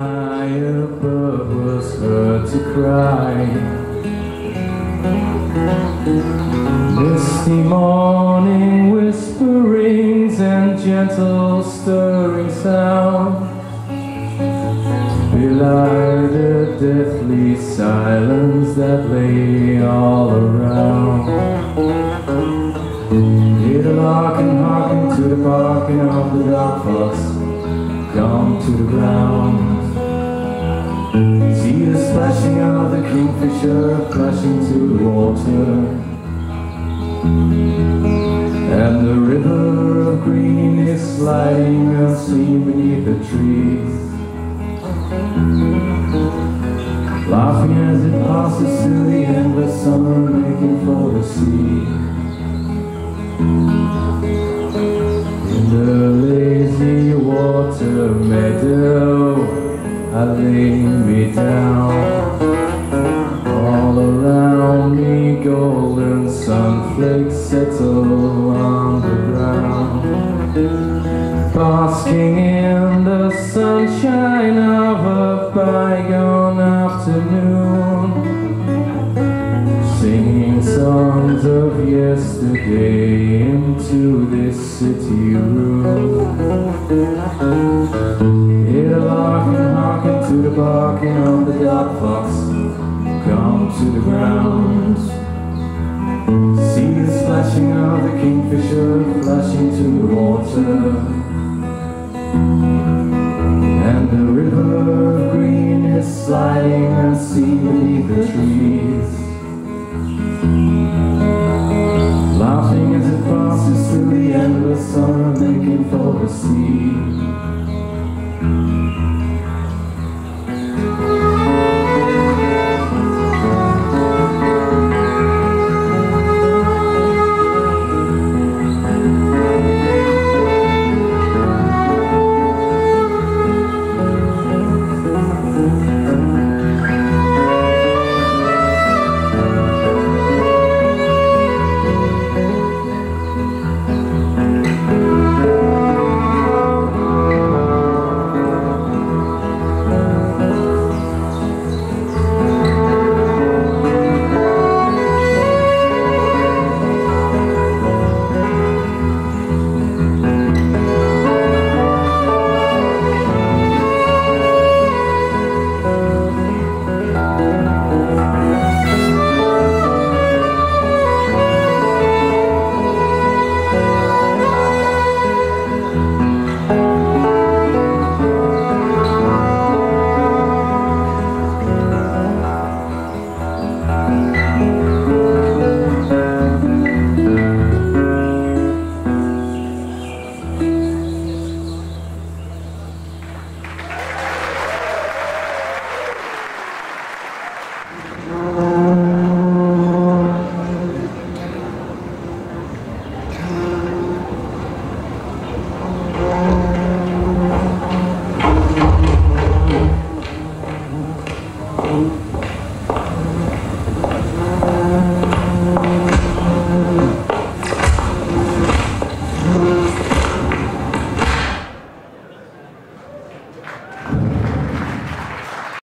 High above was heard to cry. Misty morning whisperings and gentle stirring sound belie the deathly silence that lay all around. Hear the lark and hearken to the barking of the dark fox come to the ground. See the splashing of the kingfisher flashing to the water, and the river of green is sliding unseen beneath the trees, laughing as it passes through the endless summer, making for the sea. In the lazy water meadow I lay me down. All around me golden sunflakes settle on the ground, basking in the sunshine of a bygone afternoon, singing songs of yesterday into this city room. Hear the lark and hearken to the barking of the dark fox come to the ground. See the splashing of the kingfisher flashing to the water, and the river of green is sliding unseen beneath the trees, laughing as it passes through the endless summer, making for the sea.